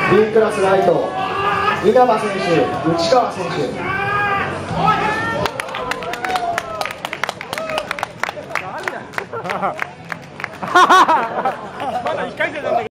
B クラスライト稲葉選手、内川選手。 まだ1回戦なんだけど。